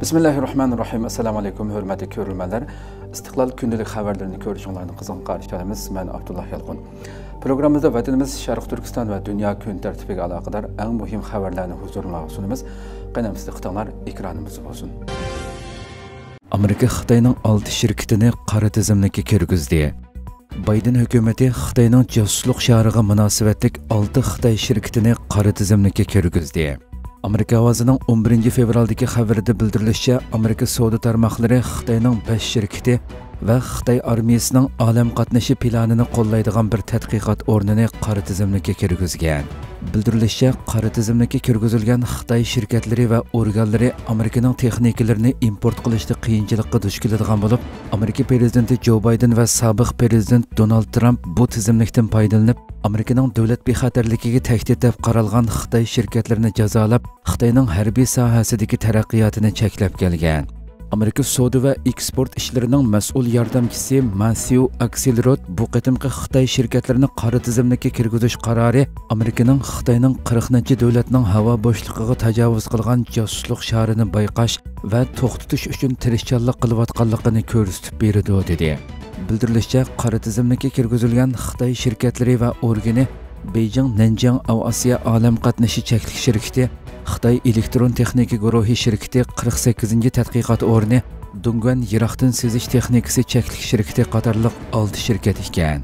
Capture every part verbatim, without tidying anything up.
Bismillahirrahmanirrahim. Assalamu alaykum, hörmətli görülmələr. İstiqlal gündəlik xəbərlərini görüşünlərini qızğın qarşılayırıq. Mən Abdullah Yalğun. Proqramımızda vətənimiz Şərq Türkistan və dünya gün tərtibiga əlaqədar ən mühim xəbərlərini huzurunuzga sunumuz. Qənəmizdə xətalar ekranımız olsun. Amerika Xitayning olti şirkətini qara tizimlikka kirgizdi. Biden hökuməti Xitayning casusluq şəriga münasibətlik olti Xitay şirkətini qara tizimlikka kirgizdi. Amerika ovozining o'n birinchi fevraldagi xabarida bildirilishicha, Amerika savdo tarmoqlari Xitoyning besh shirkati va Xitoy armiyasining olam qatnashi planini qo'llaydigan bir tadqiqot o'rnini qora tizimlikka kirgizgan. Bildirilishicha, qora tizimlikka kirgizilgan Xitoy shirkatlari va organlari Amerikaning texnikalarini import qilishda qiyinchilikqa duch keladigan bo'lib, Amerika prezidenti Joe Biden va sobiq prezident Donald Trump bu tizimlikdan foydalanib, Amerikaning davlat bexatarligiga tahdid deb qaralgan Xitoy shirkatlarini jazolab, Xitoyning harbiy sohasidagi taraqqiyotini cheklab kelgan. Amerika savdo va eksport ishlarining mas'ul yordamchisi Matthew Axelrod bu qatimqi Xitoy shirkatlarini qora tizimlikka kirgizish qarori Amerikaning Xitoyning qirqinchi davlatning havo bo'shlig'iga tajovuz qilgan josuslik sharini bayqash va to'xtatish uchun tirishchanlik qilayotganligini ko'rsatib berdi dedi. Bildirilishicha, qora tizimlikka kirgizilgan Xitoy shirkatlari va organi Beijing Nanjing Osiyo olam qatnashi cheklik shirkati, Xitoy elektron texnika guruhi shirkati, qirq sakkizinchi tadqiqot o'rni, Dongguan yiroqdan sezish texnikasi cheklik shirkati qatorliq olti shirkat ekan.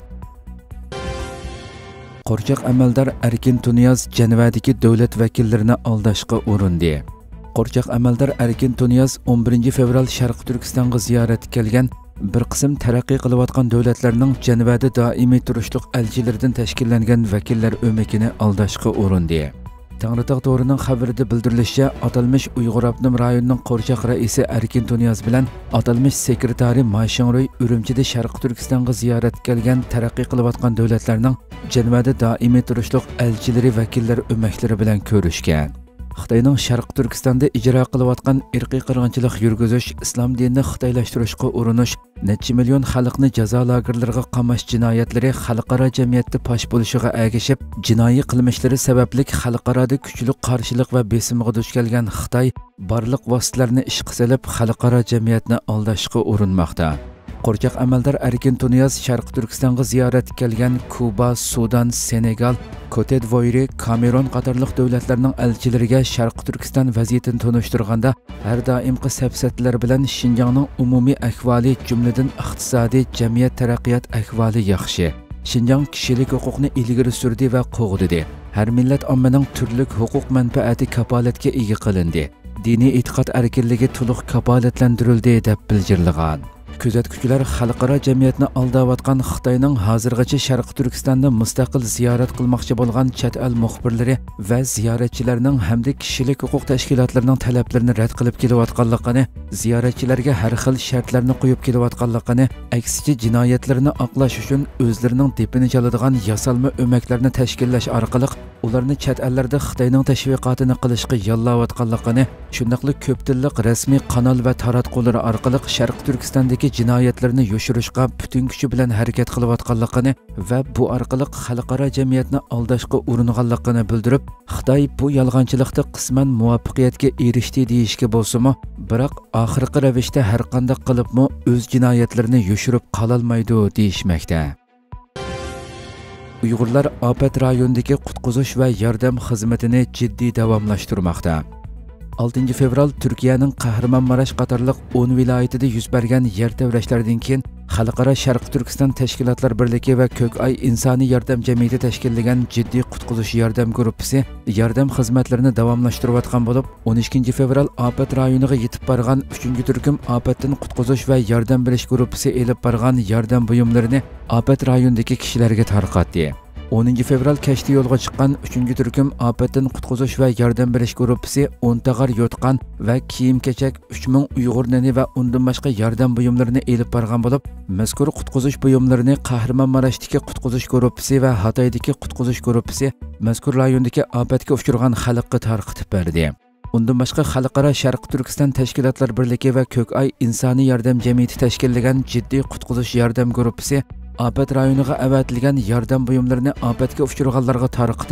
Qo'rchoq amaldor Erkin Tunyaz Janvadagi davlat vakillarini aldashga urindi. Qo'rchoq amaldor Erkin Tunyaz o'n birinchi fevral Sharq Turkistonga ziyoratga kelgan bir qism taraqqiy qilayotgan davlatlarning Janvada doimiy turishliq elchilaridan tashkillangan vakillar o'makini aldashga urindi. Tangritog to'rining xabarida bildirilishicha, atalmish Uyg'ur Abnum rayonining Qo'rchoq raisi Erkin Tunyaz bilan atalmish sekretari Ma Shingroy Urumchida Sharq Turkistonga ziyoratga kelgan taraqqiy qilayotgan davlatlarning Janvada doimiy turishliq elchilari vakillar o'maklari bilan ko'rishgan. Xitoyning Sharq Turkistonda ijro qilayotgan irqiy qirg'inchilik yurgizish, islom dinini xitoylashtirishga urinish, necha million xalqni jazo lagerlariga qamash jinoyatlari xalqaro jamiyatda fosh bo'lishiga ergashib, jinoiy qilmishlari sababli xalqaroda kuchli qarshilik va besimga duch kelgan Xitoy barliq vositalarni ishga solib, xalqaro jamiyatni aldashga urinmoqda. Qo'rchoq amaldor Erkin Tunyaz Sharq Turkistonga ziyoratga kelgan Kuba, Sudan, Senegal, Cote d'Ivoire, Kamerun qatorliq davlatlarning elchilariga Sharq Turkiston vaziyatini tunishtirganda har doimgi safsatlar bilan Xinjiangning umumiy ahvoli, jumladan iqtisodiy, jamiyat taraqqiyot ahvoli yaxshi. Xinjiang kishilik huquqni ilgari surdi va qo'g'didi. Har millat ommaning turli huquq manfaati kapolatga ega qilindi. Diniy e'tiqod erkinligi to'liq kapolatlantirildi deb bildirilgan. Kuzatuvchilar xalqaro jamiyatni aldayotgan Xitoyning hozirgacha Sharq Turkistonda mustaqil ziyorat qilmoqchi bo'lgan chet el muxbirlari va ziyoratchilarning hamda kishilik huquq tashkilotlarining talablarini rad qilib kelayotganligini, ziyoratchilarga har xil shartlarni qo'yib kelayotganligini, aksicha jinoyatlarni oqlash uchun o'zlarining depini chaladigan yasalma o'maklarni tashkillash orqali ularni chet ellarda Xitoyning tashviqotini qilishga yollayotganligini, shundaqli ko'p tillik rasmiy kanal va taratqular orqali Sharq Turkistondagi jinoyatlarni yoshirishga butun kuchi bilan harakat qilayotganligini va bu orqali xalqaro jamiyatni aldashga uringanligini bildirib, Xitoy bu yolg'onchilikda qisman muvaffaqiyatga erishdi deyishga bo'lsa-mu, biroq oxirgi ravishda har qanday qilibmi o'z jinoyatlarini yoshirib qololmaydi deyishmoqda. Uyg'urlar ofat rayonidagi qutqizish va yordam xizmatini jiddiy davomlashtirmoqda. oltinchi fevral Turkiyaning Qahramonmarash qatorliq o'n viloyatida yuz bergan yer tevrashlardan keyin Xalqaro Sharq Turkiston tashkilotlar birligi va Ko'kay insoniy yordam jamiyati tashkillagan jiddiy qutqizish yordam guruhi yordam xizmatlarini davomlashtirayotgan bo'lib, o'n ikkinchi fevral ofat rayoniga yetib borgan uchinchi turkum ofatdan qutqizish va yordam berish guruhi elib borgan yordam buyumlarini ofat rayonidagi kishilarga tarqatdi. o'ninchi fevral kashda yo'lga chiqqan uchinchi turkum ofatdan qutqizish va yordam berish guruhi o'n tag'ar yotqan va kiyim-kechak uch ming Uyg'ur nani va undan boshqa yordam buyumlarini elib borgan bo'lib, mazkur qutqizish buyumlarini Qahramonmarashdagi qutqizish guruhi va Xitoydagi qutqizish guruhi mazkur rayondagi ofatga uchragan xalqqa tarqatib berdi. Undan boshqa Xalqaro Sharq Turkiston tashkilotlar birligi va Ko'kay insoniy yordam jamiyati tashkillagan jiddiy qutqizish yordam guruhi ofat rayoniga avatilgan yordam buyumlarini ofatga uchraganlarga tarqatish,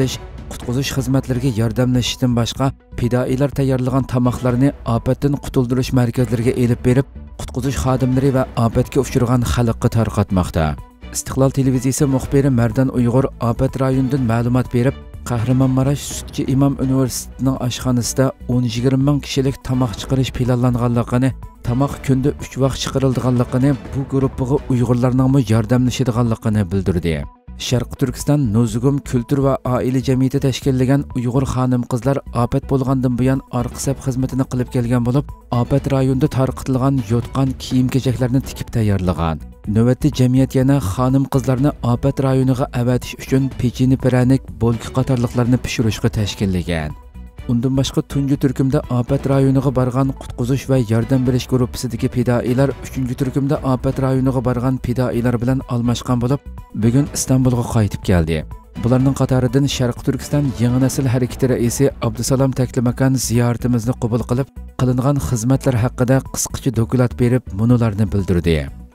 qutquzish xizmatlariga yordamlashishdan boshqa fidoilar tayyorlagan tamoqlarni ofatdan qutuldirish markazlariga elib berib, qutquzish xodimlari va ofatga uchragan xalqqa tarqatmoqda. Istiqlol televiziyasi muxbiri Mardan Uyg'ur ofat rayonidan ma'lumot berib, Kahramanmaraş Sütçü İmam Üniversitesining oshxonasida o'n yigirma ming kishilik tamoq chiqarish planlanganligini, tamoq kunda uch vaqt chiqarilganligini, bu guruhga Uyg'urlarning yordamlashadiganligini bildirdi. Sharq Turkiston Nozugum Kültür va Oila jamiyati tashkillagan Uyg'ur xonim-qizlar ofat bo'lgandan buyon orqa saf xizmatini qilib kelgan bo'lib, ofat rayonida tarqatilgan yotqan kiyim-kechaklarni tikib tayyorlagan. Navbatda jamiyat yana xonim-qizlarni ofat rayoniga avatish uchun pechini piranik, bolki qatorliqlarni pishirishga tashkillagan. Undan boshqa tunji turkumda ofat rayoniga borgan qutquzish va yordam berish guruhisidagi fidoilar uchinchi turkumda ofat rayoniga borgan fidoilar bilan almashgan bo'lib, bugun Istanbulga qaytib keldi. Bularning qatoridan Sharq Turkiston yangi nasil harakati raisi Abdusalom Taklimakan ziyoratimizni qabul qilib, qilingan xizmatlar haqida qisqacha dokulat berib, munolarni bildirdi.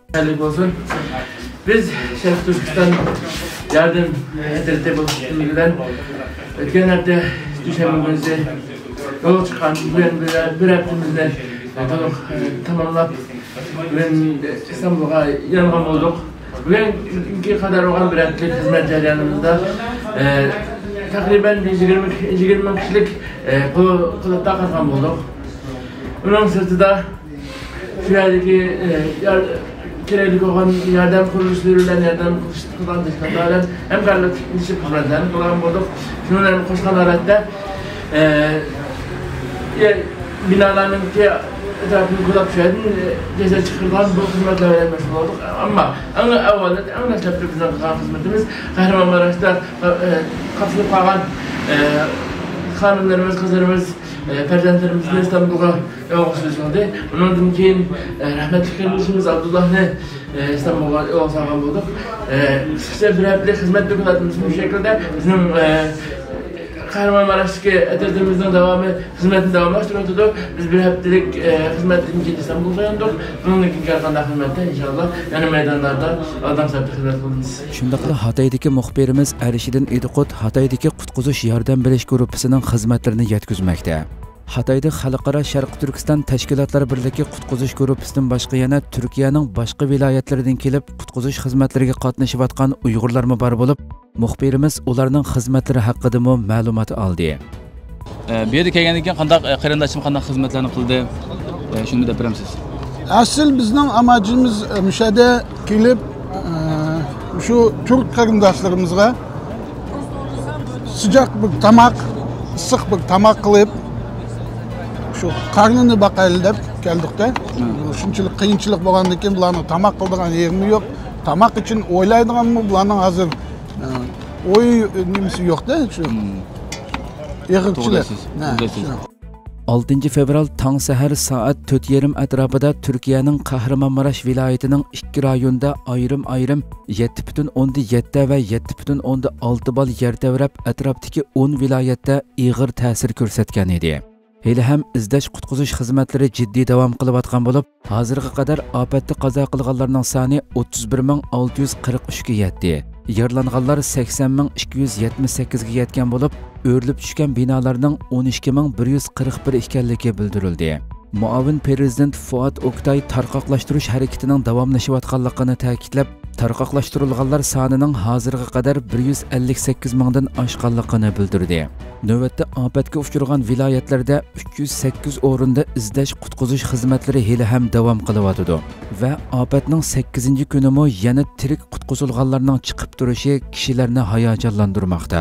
Biz Sharq Turkiston yardım hedefte bulunduğumuzdan ötken hafta düşememizi yol çıkan bir haftamızda tamamlap İstanbul'a yanılan olduk. Bugünkü kadar olan bir haftalık hizmet jaryanımızda takriben yigirma kişilik kılıkta katılım olduk. Bunun sırtında şu yerdeki kerelik olan yardım kuruluşlarıyla yardım kılan dışkanlarla hem karlı dişi kızlardan kulağım bulduk. Şunların koşkan araçta binaların ki etrafını kulak şöyle ceza çıkırdan bu hizmetle verilmesi olduk. Ama en evvelde en neslepte bizden kalan hizmetimiz Kahramanmaraş'ta katılıp kalan hanımlarımız, kızlarımız, farzandlarimizning İstanbulga yo'qolishimiz oldu. Undan keyin rahmatli qilishimiz Abdullahni İstanbulga yo'qolgan bo'ldik. Qisqacha bir haftalik xizmat dokumentimiz bu shaklda bizning Kahramanmaraş'taki etüdümüzün devamı, hizmetin devamlaştırıldı. Biz bir haftalik hizmetin için İstanbul'da yandık. Bunun için kalkan hizmette inşallah yani meydanlarda adam sabit hizmet kılınız. Shundaqla Xitoydagi muxbirimiz Arishiddin Idiqut Xitoydagi qutquzish yordam berish guruhining xizmatlarini yetkazmoqda. Xitoyda Xalqaro Sharq Turkiston tashkilotlari birligi qutquzish guruhidan boshqa yana Turkiyaning boshqa viloyatlaridan kelib qutquzish xizmatlariga qatnashayotgan Uyg'urlarmi bor bo'lib, muxbirimiz ularning xizmatlari haqida ma'lumot oldi. Bu yerga kelgandan keyin qanday qarindoshim qanday xizmatlarni qildi? Shuni deb beramiz. Asl bizning amacımız müşahede kelib şu Türk qarindoshlarimizga sıcak bir tamoq, issiq bir tamoq qilib şu qarnini baqayli deb keldikda. Shunchalik qiyinchilik bo'lgandan keyin bularni tamoq qildigan yerimi yo'q. Tamoq uchun o'ylaydiganmi bularning hozir o'y nimasi yo'qda shu. Yig'ilchilar. oltinchi fevral tong sahar soat to'rt yarim atrofida Turkiyaning Kahramanmaraş viloyatining ikki rayonida ayrim-ayrim yetti butun o'nda yetti va yetti butun o'nda olti bal yer tevrab atrofdagi o'n viloyatda ig'ir ta'sir ko'rsatgan edi. Hali ham izlash qutquzish xizmatlari jiddiy davom qilayotgan bo'lib, hozirga qadar ofatda qazo qilganlarning soni o'ttiz bir ming olti yuz qirq uch ga yetdi. Yaralanganlar sakson ming ikki yuz yetmish sakkiz ga yetgan bo'lib, o'rilib tushgan binolarning o'n ikki ming bir yuz qirq bir ekanligi bildirildi. Muavin prezident Fuat Oktay tarqoqlashtirish harakatining davomlashayotganligini ta'kidlab, tarqoqlashtirilganlar sonining hozirga qadar bir yuz ellik sakkiz mingdan oshganligini bildirdi. Navbatda ofatga uchragan viloyatlarda uch yuz sakkiz o'rinda izlash qutquzish xizmatlari hali ham davom qilyotdi va ofatning sakkizinchi kunimi yana tirik qutqizilganlarning chiqib turishi kishilarni hayajonlantirmoqda.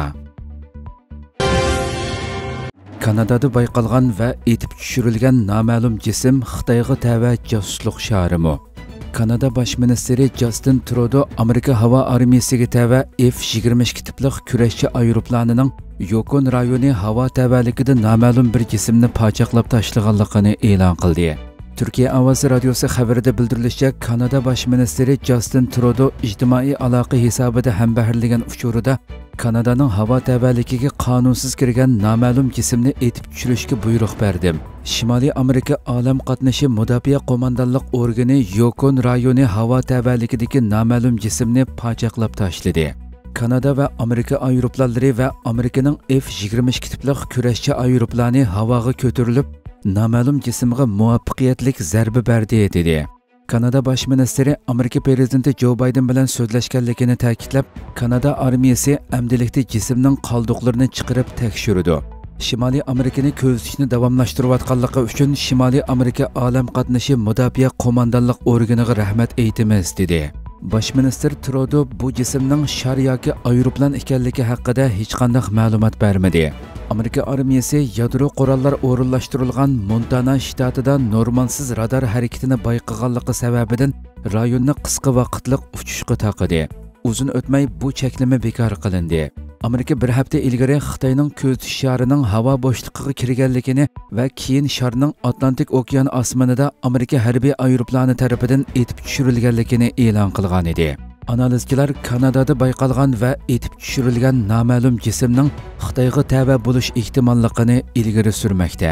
Kanadada bayqalgan va etib tushirilgan noma'lum jism Xitoyga tava josuslik sharimi. Kanada bosh ministri Justin Trudeau Amerika havo armiyasiga tava F yigirma ikki tiplik kurashchi aeroplanining Yukon rayoni havo tavaligida noma'lum bir jismni pachaqlab tashlaganligini e'lon qildi. Türkiye Avaz Radyosu xabarida bildirilishicha, Kanada bosh ministri Justin Trudeau ijtimoiy aloqa hisobida hambaharlagan uchurida Kanadaning havo tavaligiga qonunsiz kirgan noma'lum jismni etib tushirishga buyruq berdi. Shimoliy Amerika olam qatnashi mudofaa qo'mondonlik organi Yukon rayoni havo tavaligidagi noma'lum jismni pachaqlab tashladi. Kanada ve Amerika aeroplanları ve Amerika'nın F yigirma ikki tiplik kurashchi aeroplanı havaga ko'tarilib, noma'lum jismga muvaffaqiyatlik zarba berdi dedi. Kanada Baş Ministeri Amerika Prezidenti Joe Biden bilan so'zlashganligini ta'kidlab, Kanada armiyasi amdilikda jismning qoldiqlarini chiqarib tekshirdi. Shimoliy Amerikani ko'zitishni davomlashtirayotganligi uchun Shimoliy Amerika olam qatnashi mudofaa qo'mondonlik organiga rahmat aytamiz dedi. Baş minister Trudeau bu jismning shar yoki aeroplan ekanligi haqida hech qanday ma'lumot bermadi. Amerika armiyasi yadro qurollar o'rinlashtirilgan Montana shtatida normalsiz radar harakatini bayqaganligi sababidan rayonni qisqa vaqtlik uchishga taqidi. Uzun o'tmay bu cheklama bekor qilindi. Amerika bir hafta ilgari Xitoyning ko'zitish sharining havo bo'shligiga kirganligini va keyin sharning Atlantik okean osmonida Amerika harbiy aeroplani tarafidan etib tushirilganligini e'lon qilgan edi. Analizchilar Kanadada bayqalgan va etib tushirilgan noma'lum jismning Xitoyga tava bo'lish ehtimolligini ilgari surmoqda.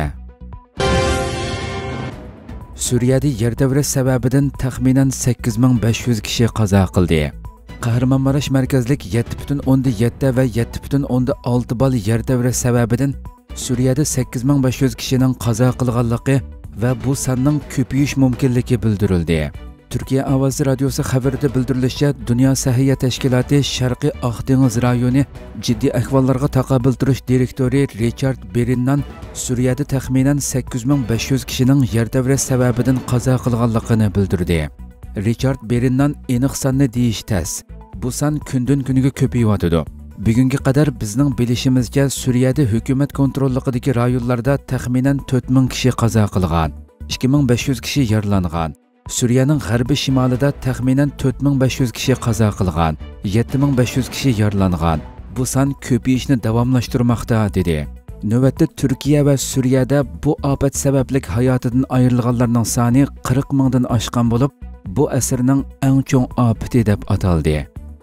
Suriyada yer davrash sababidan taxminan sakkiz ming besh yuz kishi qazo qildi. Kahramanmaraş merkezlik yetti butun o'ndan yetti va yetti butun o'ndan olti bal yer davrash sababidan Suriyada sakkiz ming besh yuz kishining qazo qilganligi va bu sonning ko'payish mumkinligi bildirildi. Türkiye Ovozi radiosi xabarida bildirilishicha, Dunyo Sahiyya tashkiloti Sharqiy Oq dengiz rayoni jiddiy ahvollarga taqobil turish direktori Richard Berindan Suriyada taxminan sakkiz ming besh yuz kishining yer davrash sababidan qazo qilganligini bildirdi. Richard Berindan aniq sonni deyish tez. Bu son kundan kuniga ko'payayotdi. Bugunga qadar bizning bilishimizcha Suriyada hukumat kontrolligidagi rayonlarda taxminan to'rt ming kishi qazo qilgan, ikki ming besh yuz kishi yaralangan. Suriyaning g'arbiy shimolida taxminan to'rt ming besh yuz kishi qazo qilgan, yetti ming besh yuz kishi yaralangan. Bu son ko'payishni davomlashtirmoqda dedi. Navbatda Turkiya va Suriyada bu ofat sababli hayotidan ayrilganlarning soni qirq mingdan oshgan bo'lib, bu asrning eng cho'ng ofati deb ataldi.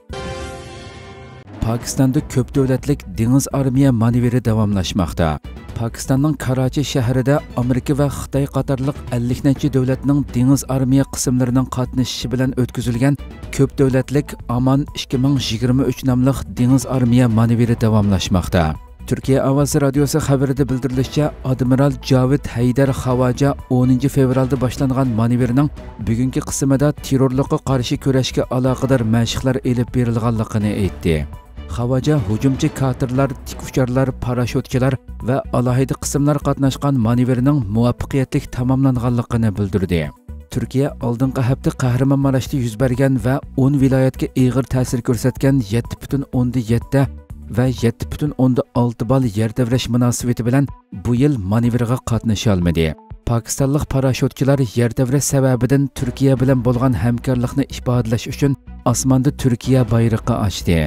Pokistonda ko'p davlatlik dengiz armiya manevri davomlashmoqda. Pokistonning Karachi shahrida Amerika va Xitoy qatorliq ellik necha davlatning dengiz armiya qismlarining qatnashishi bilan o'tkazilgan ko'p davlatlik Aman ikki ming yigirma uch nomli dengiz armiya manevri davomlashmoqda. Türkiye Ovozi radiosi xabarida bildirilishicha, Admiral Javid Haydar Xavaja o'ninchi fevralda boshlangan manevrning bugungi qismida terrorlikqa qarshi kurashga aloqador mashqlar elib berilganligini aytdi. Xavaja hujumchi katerlar, tikuvcharlar, parashyutchilar va alohida qismlar qatnashgan manevrning muvaffaqiyatli tamomlanganligini bildirdi. Turkiya oldingi hafta Kahramanmaraşda yuz bergan va o'n viloyatga og'ir ta'sir ko'rsatgan yetti butun o'ndan yetti va yetti butun o'ndan olti bal yer davrash munosabati bilan bu yil manevrga qatnasha olmadi. Pokistonlik parashyutchilar yer davrash sababidan Turkiya bilan bo'lgan hamkorlikni ifodalash uchun osmonda Turkiya bayrog'i ochdi.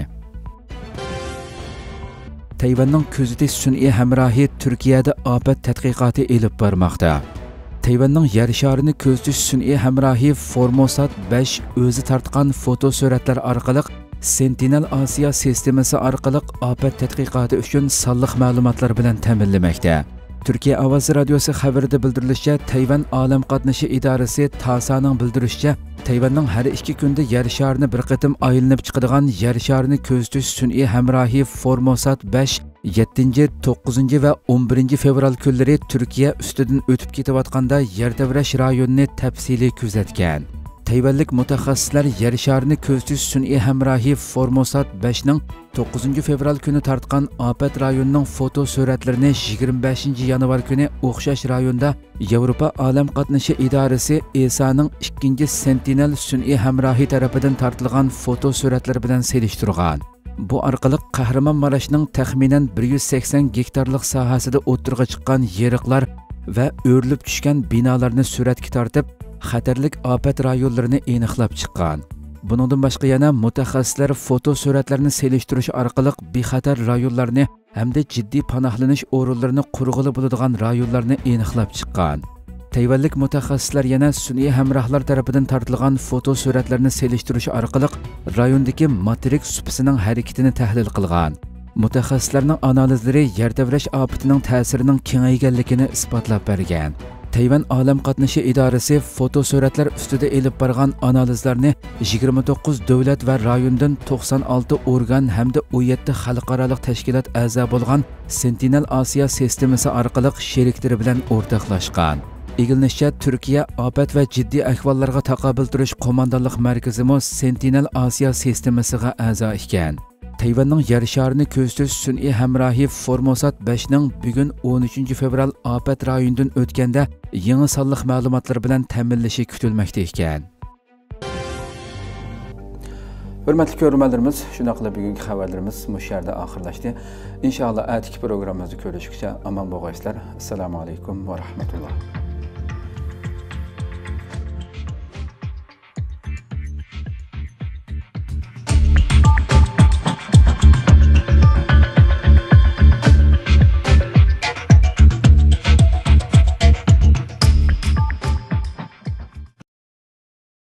Tayvanning ko'zitish sun'iy hamrohi Turkiyada ofat tadqiqoti elib bormoqda. Tayvanning yer sharini ko'zitish sun'iy hamrohi Formosat besh o'zi tartgan foto suratlar orqali Sentinel Asiya sistemasi orqali ofat tadqiqoti uchun sonliq ma'lumotlar bilan ta'minlamoqda. Türkiye Ovozi radiosi xabarida bildirilishicha, Tayvan olam qatnashi idorasi TASAning bildirishicha, Tayvanning har ikki kunda yer sharini bir qatim aylanib chiqadigan yer sharini ko'zitish sun'iy hamrohi Formosat besh yettinchi, to'qqizinchi va o'n birinchi fevral kunlari Turkiya ustidan o'tib ketayotganda yer davrash rayonini tafsiliy kuzatgan. Tayvanlik mutaxassislar yer sharini ko'zitish sun'iy hamrohi Formosat besh ning to'qqizinchi fevral kuni tartgan ofat rayonining foto suratlarini yigirma beshinchi yanvar kuni o'xshash rayonda Yevropa olam qatnashi idorasi E S A'ning ikkinchi Sentinel sun'iy hamrohi tarafidan tartilgan foto suratlar bilan selishtirgan. Bu orqali Kahramanmaraşning taxminan bir yuz sakson gektarlik sohasida o'tirg'a chiqqan yeriqlar va o'rilib tushgan binolarni suratga tortib, xatarlik ofat rayonlarini aniqlab chiqqan. Buningdan boshqa yana mutaxassislar foto suratlarni selishtirish orqali bexatar rayonlarni hamda jiddiy panohlanish o'rinlarini qurg'ili bo'ladigan rayonlarni aniqlab chiqqan. Tayvanlik mutaxassislar yana sun'iy hamrohlar tarafidan tartilgan foto suratlarni selishtirish orqali rayondagi materik supasining harakatini tahlil qilgan. Mutaxassislarning analizlari yer davrash ofatining ta'sirining kengayganligini isbotlab bergan. Tayvan Olam qatnashi idorasi foto suratlar ustida elib borgan analizlarni yigirma to'qqiz davlat va rayondan to'qson olti organ hamda o'n yetti xalqaro tashkilot a'zo bo'lgan Sentinel Osiyo sistemasi orqali sheriklari bilan o'rtoqlashgan. Egilinishcha, Turkiya ofat va jiddiy ahvollarga taqobil turish qo'mondonlik markazimi Sentinel Osiyo sistemasiga a'zo ekan. Tayvanning yer sharini ko'zitish sun'iy hamrohi Formosat besh ning bugun o'n uchinchi fevral ofat rayonidan o'tganda yangi sonliq ma'lumotlar bilan ta'minlashi kutilmoqda ekan. Hurmatli ko'ruvchilarimiz, shunday qilib bugungi xabarlarimiz mush yerda oxirlashdi. Inshaalloh atiki programmamizni ko'rishguncha omon bo'linglar. Assalomu alaykum va rahmatulloh.